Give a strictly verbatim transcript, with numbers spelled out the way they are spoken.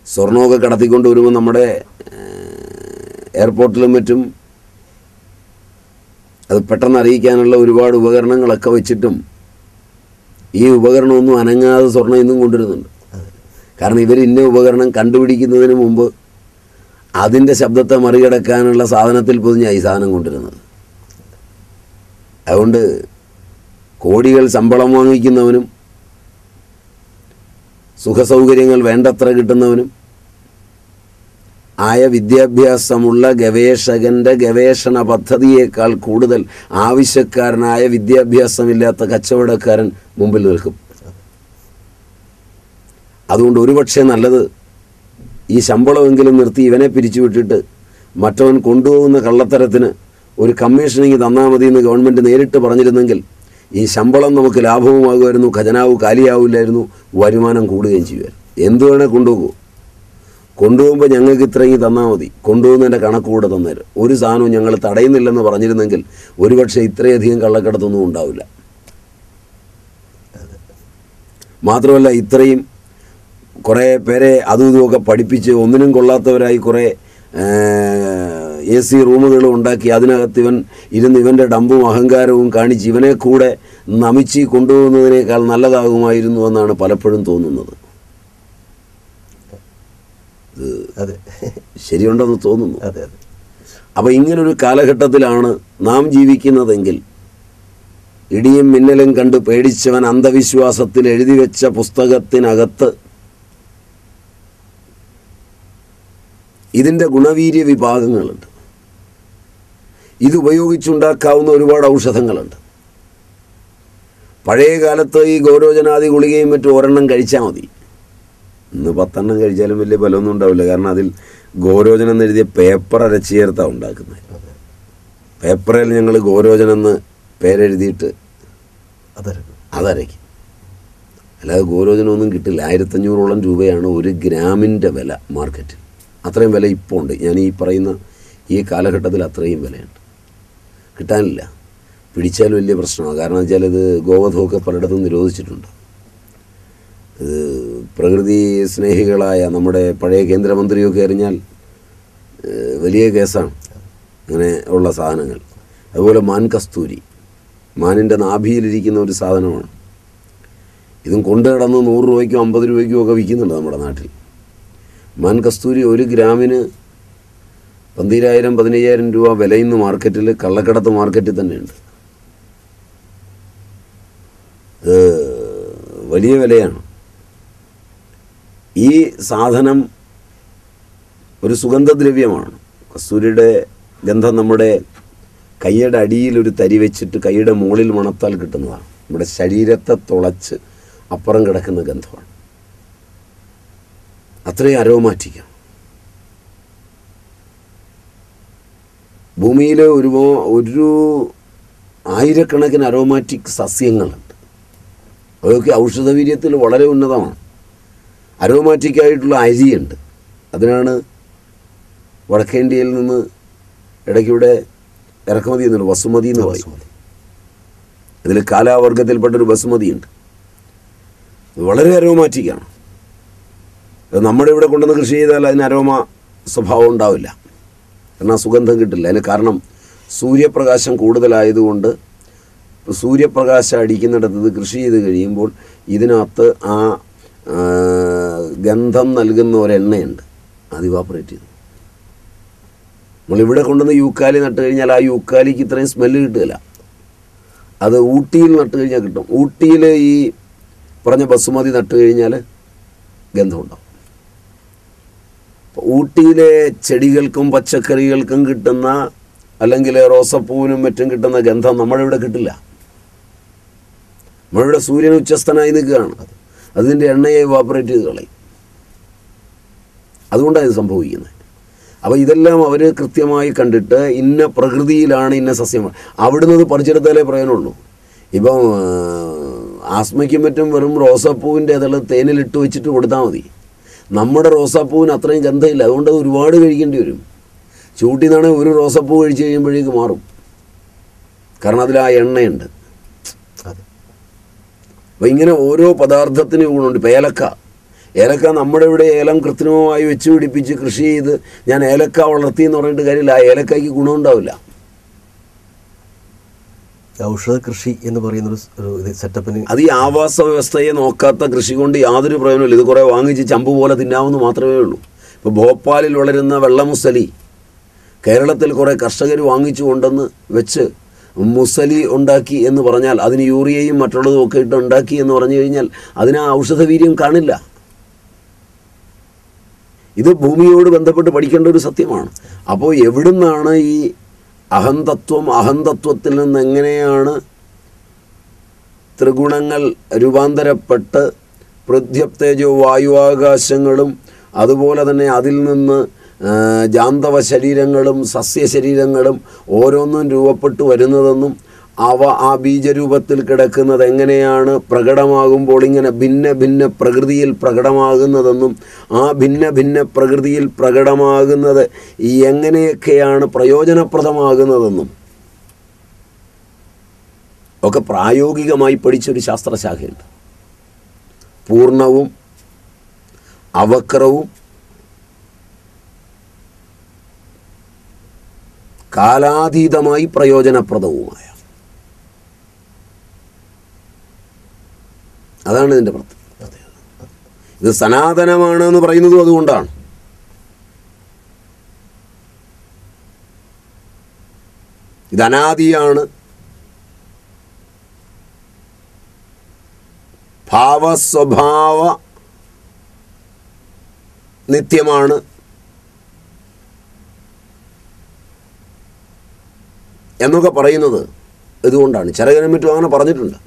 സ്വർണമൊക്കെ കടത്തിക്കൊണ്ട് വരുമ്പോൾ നമ്മുടെ എയർപോർട്ടിലും മറ്റും അത് പെട്ടെന്ന് അറിയിക്കാനുള്ള ഒരുപാട് ഉപകരണങ്ങളൊക്കെ വെച്ചിട്ടും ഈ ഉപകരണമൊന്നും അനങ്ങാതെ സ്വർണ്ണം ഇന്നും കൊണ്ടുവരുന്നുണ്ട്. കാരണം ഇവർ ഇന്ന ഉപകരണം കണ്ടുപിടിക്കുന്നതിന് മുമ്പ് അതിൻ്റെ ശബ്ദത്തെ മറികടക്കാനുള്ള സാധനത്തിൽ പൊതിഞ്ഞാണ് ഈ സാധനം കൊണ്ടുവരുന്നത്. അതുകൊണ്ട് കോടികൾ ശമ്പളം വാങ്ങിക്കുന്നവനും സുഖസൗകര്യങ്ങൾ വേണ്ടത്ര കിട്ടുന്നവനും ആയ വിദ്യാഭ്യാസമുള്ള ഗവേഷകൻ്റെ ഗവേഷണ പദ്ധതിയേക്കാൾ കൂടുതൽ ആവശ്യക്കാരനായ വിദ്യാഭ്യാസമില്ലാത്ത കച്ചവടക്കാരൻ മുമ്പിൽ നിൽക്കും. അതുകൊണ്ട് ഒരുപക്ഷെ നല്ലത് ഈ ശമ്പളമെങ്കിലും നിർത്തി ഇവനെ പിരിച്ചുവിട്ടിട്ട് മറ്റവൻ കൊണ്ടുപോകുന്ന കള്ളത്തരത്തിന് ഒരു കമ്മീഷനിങ് തന്നാൽ മതി എന്ന് ഗവൺമെൻറ് നേരിട്ട് പറഞ്ഞിരുന്നെങ്കിൽ ഈ ശമ്പളം നമുക്ക് ലാഭവുമാകുമായിരുന്നു, ഖജനാവ് കാലിയാവില്ലായിരുന്നു, വരുമാനം കൂടുകയും ചെയ്യുമായിരുന്നു. എന്തു വേണേൽ കൊണ്ടുപോകൂ, കൊണ്ടുപോകുമ്പോൾ ഞങ്ങൾക്ക് ഇത്രയും തന്നാൽ മതി, കൊണ്ടുപോകുന്നതിൻ്റെ കണക്ക് കൂടെ തന്നേരും. ഒരു സാധനവും ഞങ്ങൾ തടയുന്നില്ലെന്ന് പറഞ്ഞിരുന്നെങ്കിൽ ഒരുപക്ഷെ ഇത്രയധികം കള്ളക്കടത്തൊന്നും ഉണ്ടാവില്ല. മാത്രമല്ല ഇത്രയും കുറേ പേരെ അതും ഇതുമൊക്കെ പഠിപ്പിച്ച് ഒന്നിനും കൊള്ളാത്തവരായി കുറേ എ സി റൂമുകളും ഉണ്ടാക്കി അതിനകത്ത് ഇവൻ ഇരുന്ന് ഇവൻ്റെ ഡമ്പും അഹങ്കാരവും കാണിച്ച് ഇവനെ കൂടെ നമിച്ച് കൊണ്ടുപോകുന്നതിനേക്കാൾ നല്ലതാകുമായിരുന്നു എന്നാണ് പലപ്പോഴും തോന്നുന്നത്. അതെ, ശരിയുണ്ടെന്ന് തോന്നുന്നു. അതെ അതെ അപ്പോൾ ഇങ്ങനൊരു കാലഘട്ടത്തിലാണ് നാം ജീവിക്കുന്നതെങ്കിൽ ഇടിയും മിന്നലും കണ്ട് പേടിച്ചവൻ അന്ധവിശ്വാസത്തിൽ എഴുതി വെച്ച പുസ്തകത്തിനകത്ത് ഇതിൻ്റെ ഗുണവീര്യ വിഭാഗങ്ങളുണ്ട്. ഇതുപയോഗിച്ചുണ്ടാക്കാവുന്ന ഒരുപാട് ഔഷധങ്ങളുണ്ട്. പഴയ കാലത്ത് ഈ ഗൗരോചനാദി ഗുളികയും മറ്റും ഒരെണ്ണം കഴിച്ചാൽ മതി. ഇന്ന് പത്തെണ്ണം കഴിച്ചാലും വലിയ ഫലമൊന്നും ഉണ്ടാവില്ല. കാരണം അതിൽ ഗോരോചനം എന്ന് എഴുതിയ പേപ്പർ അരച്ച് ചേർത്താണ് ഉണ്ടാക്കുന്നത്. പേപ്പറിൽ ഞങ്ങൾ ഗോരോചനം എന്ന് പേരെഴുതിയിട്ട് അതരയ്ക്കും. അല്ലാതെ ഗോരോചനമൊന്നും കിട്ടില്ല. ആയിരത്തഞ്ഞൂറോളം രൂപയാണ് ഒരു ഗ്രാമിൻ്റെ വില മാർക്കറ്റിൽ. അത്രയും വില ഇപ്പോൾ ഉണ്ട്. ഞാൻ ഈ പറയുന്ന ഈ കാലഘട്ടത്തിൽ അത്രയും വിലയുണ്ട്. കിട്ടാനില്ല. പിടിച്ചാൽ വലിയ പ്രശ്നമാണ്. കാരണം വെച്ചാൽ ഇത് ഗോവധമൊക്കെ പലയിടത്തും നിരോധിച്ചിട്ടുണ്ട്. ഇത് പ്രകൃതി സ്നേഹികളായ നമ്മുടെ പഴയ കേന്ദ്രമന്ത്രിയൊക്കെ അറിഞ്ഞാൽ വലിയ കേസാണ് അങ്ങനെ ഉള്ള സാധനങ്ങൾ. അതുപോലെ മാൻ കസ്തൂരി, മാനിൻ്റെ നാഭിയിലിരിക്കുന്ന ഒരു സാധനമാണ്. ഇതും കൊണ്ടു കിടന്ന് നൂറ് രൂപയ്ക്കും അമ്പത് രൂപയ്ക്കും ഒക്കെ വിൽക്കുന്നുണ്ട് നമ്മുടെ നാട്ടിൽ. മാൻ കസ്തൂരി ഒരു ഗ്രാമിന് പന്തിരായിരം പതിനയ്യായിരം രൂപ വിലയുന്ന മാർക്കറ്റിൽ, കള്ളക്കടത്ത് മാർക്കറ്റിൽ തന്നെയുണ്ട്. വലിയ വിലയാണ്. ഈ സാധനം ഒരു സുഗന്ധദ്രവ്യമാണ്. കസ്തൂരിയുടെ ഗന്ധം നമ്മുടെ കൈയുടെ അടിയിൽ ഒരു തരി വെച്ചിട്ട് കൈയുടെ മുകളിൽ മണത്താൽ കിട്ടുന്നതാണ്. നമ്മുടെ ശരീരത്തെ തുളച്ച് അപ്പുറം കിടക്കുന്ന ഗന്ധമാണ്. അത്രയും അരോമാറ്റിക്കാണ്. ഭൂമിയിൽ ഒരു ഒരു ആയിരക്കണക്കിന് അരോമാറ്റിക് സസ്യങ്ങളുണ്ട്. അതൊക്കെ ഔഷധവീര്യത്തിൽ വളരെ ഉന്നതമാണ്. അരോമാറ്റിക്കായിട്ടുള്ള അരിയുണ്ട്. അതിനാണ് വടക്കേന്ത്യയിൽ നിന്ന് ഇടയ്ക്കിവിടെ ഇറക്കുമതി എന്നുള്ളത് ബസുമതി എന്ന് പറയും. ഇതിൽ കാലാവർഗത്തിൽപ്പെട്ടൊരു ബസുമതിയുണ്ട്. വളരെ അരോമാറ്റിക്കാണ്. നമ്മുടെ ഇവിടെ കൊണ്ടുവന്ന് കൃഷി ചെയ്താൽ അതിന് അരോമ സ്വഭാവം ഉണ്ടാവില്ല. കാരണം സുഗന്ധം കിട്ടില്ല. അതിന് കാരണം സൂര്യപ്രകാശം കൂടുതലായതുകൊണ്ട് സൂര്യപ്രകാശം അടിക്കുന്നിടത്ത് ഇത് കൃഷി ചെയ്ത് കഴിയുമ്പോൾ ഇതിനകത്ത് ആ ഗന്ധം നൽകുന്ന ഒരെണ്ണയുണ്ട്. അത് ഇവാപ്പറേറ്റ് ചെയ്തു. നമ്മളിവിടെ കൊണ്ടുവന്ന് യൂക്കാലി നട്ട് കഴിഞ്ഞാൽ ആ യൂക്കാലിക്ക് ഇത്രയും സ്മെല്ല് കിട്ടുകയില്ല. അത് ഊട്ടിയിൽ നട്ട് കഴിഞ്ഞാൽ കിട്ടും. ഊട്ടിയിൽ ഈ പറഞ്ഞ ബസുമതി നട്ട് കഴിഞ്ഞാൽ ഗന്ധമുണ്ടാവും. ഊട്ടിയിലെ ചെടികൾക്കും പച്ചക്കറികൾക്കും കിട്ടുന്ന, അല്ലെങ്കിൽ റോസപ്പൂവിനും മറ്റും കിട്ടുന്ന ഗന്ധം നമ്മളിവിടെ കിട്ടില്ല. നമ്മളിവിടെ സൂര്യൻ ഉച്ചസ്ഥനായി നിൽക്കുകയാണ്. അതിൻ്റെ എണ്ണയെ ഇവാപ്പറേറ്റ് ചെയ്ത് കളയും. അതുകൊണ്ടാണ് ഇത് സംഭവിക്കുന്നത്. അപ്പോൾ ഇതെല്ലാം അവർ കൃത്യമായി കണ്ടിട്ട് ഇന്ന പ്രകൃതിയിലാണ് ഇന്ന സസ്യങ്ങൾ അവിടുന്ന് അത് പറിച്ചെടുത്താലേ പ്രയോജനമുള്ളൂ. ഇപ്പം ആസ്മയ്ക്കും മറ്റും വെറും റോസാപ്പൂവിൻ്റെ ഇതള് തേനിലിട്ട് വെച്ചിട്ട് കൊടുത്താൽ മതി. നമ്മുടെ റോസാപ്പൂവിന് അത്രയും ഗന്ധമില്ല. അതുകൊണ്ട് അത് ഒരുപാട് കഴിക്കേണ്ടി വരും. ചൂട്ടിൽ നിന്നാണെങ്കിൽ ഒരു റോസാപ്പൂ കഴിച്ച് കഴിയുമ്പോഴേക്ക് മാറും. കാരണം അതിൽ ആ എണ്ണയുണ്ട്. അപ്പോൾ ഇങ്ങനെ ഓരോ പദാർത്ഥത്തിന് ഗുണമുണ്ട്. ഇപ്പോൾ ഏലക്ക ഏലക്ക നമ്മുടെ ഇവിടെ ഏലം കൃത്രിമമായി വെച്ച് പിടിപ്പിച്ച് കൃഷി ചെയ്ത് ഞാൻ ഏലക്ക വളർത്തി എന്ന് പറഞ്ഞിട്ട് കാര്യമില്ല. ആ ഏലക്കായ്ക്ക് ഗുണമുണ്ടാവില്ല. ഔഷധ കൃഷി എന്ന് പറയുന്നൊരു ഒരു സെറ്റപ്പിന് അത് ഈ ആവാസ വ്യവസ്ഥയെ നോക്കാത്ത കൃഷി കൊണ്ട് യാതൊരു പ്രയോജനമില്ല. ഇത് കുറേ വാങ്ങിച്ച് ചമ്പ് പോലെ തിന്നാമെന്ന് മാത്രമേ ഉള്ളൂ. ഇപ്പോൾ ഭോപ്പാലിൽ വളരുന്ന വെള്ളമുസലി കേരളത്തിൽ കുറേ കർഷകർ വാങ്ങിച്ചു കൊണ്ടെന്ന് വെച്ച് മുസലി ഉണ്ടാക്കി എന്ന് പറഞ്ഞാൽ അതിന് യൂറിയയും മറ്റുള്ളതും ഒക്കെ ഇട്ട് ഉണ്ടാക്കി എന്ന് പറഞ്ഞു കഴിഞ്ഞാൽ അതിന് ആ ഔഷധവീര്യം കാണില്ല. ഇത് ഭൂമിയോട് ബന്ധപ്പെട്ട് പഠിക്കേണ്ട ഒരു സത്യമാണ്. അപ്പോൾ എവിടുന്നാണ് ഈ അഹന്തത്വം, അഹന്തത്വത്തിൽ നിന്ന് എങ്ങനെയാണ് ത്രിഗുണങ്ങൾ രൂപാന്തരപ്പെട്ട് പൃഥ്വ്യപ്തേജോ വായുവാകാശങ്ങളും അതുപോലെ തന്നെ അതിൽ നിന്ന് ജാന്തവ ശരീരങ്ങളും സസ്യശരീരങ്ങളും ഓരോന്നും രൂപപ്പെട്ടു വരുന്നതെന്നും അവ ആ ബീജരൂപത്തിൽ കിടക്കുന്നത് എങ്ങനെയാണ് പ്രകടമാകുമ്പോൾ ഇങ്ങനെ ഭിന്ന ഭിന്ന പ്രകൃതിയിൽ പ്രകടമാകുന്നതെന്നും ആ ഭിന്ന ഭിന്ന പ്രകൃതിയിൽ പ്രകടമാകുന്നത് എങ്ങനെയൊക്കെയാണ് പ്രയോജനപ്രദമാകുന്നതെന്നും ഒക്കെ പ്രായോഗികമായി പഠിച്ചൊരു ശാസ്ത്രശാഖയുണ്ട്. പൂർണ്ണവും അവക്രവും കാലാതീതമായി പ്രയോജനപ്രദവുമായ, അതാണ് ഇതിൻ്റെ പ്രത്യേകത. ഇത് സനാതനമാണ് എന്ന് പറയുന്നതും അതുകൊണ്ടാണ്. ഇത് അനാദിയാണ്, ഭാവസ്വഭാവ നിത്യമാണ് എന്നൊക്കെ പറയുന്നത് ഇതുകൊണ്ടാണ്. ചരകനും മറ്റും അങ്ങനെ പറഞ്ഞിട്ടുണ്ട്.